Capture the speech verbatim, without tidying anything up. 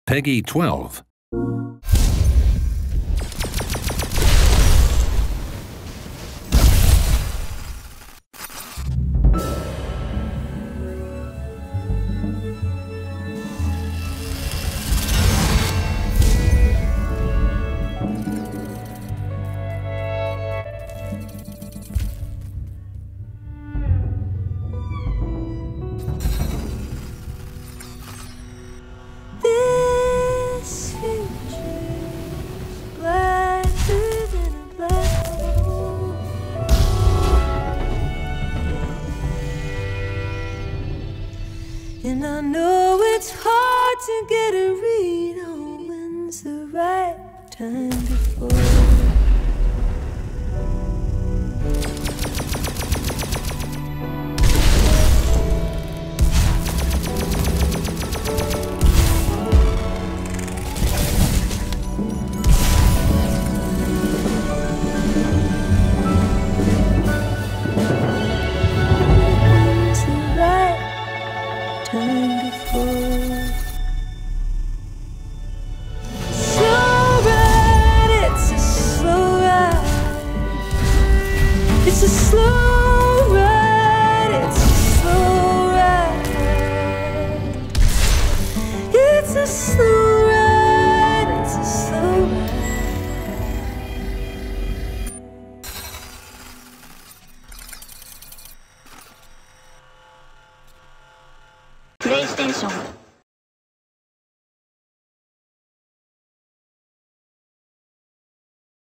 Peggy twelve. And I know it's hard to get a read on when's the right time to fall. Time to fall. Slow ride, it's a slow ride. It's a slow ride, it's a slow ride. It's a slow ride, it's a slow ride. PlayStation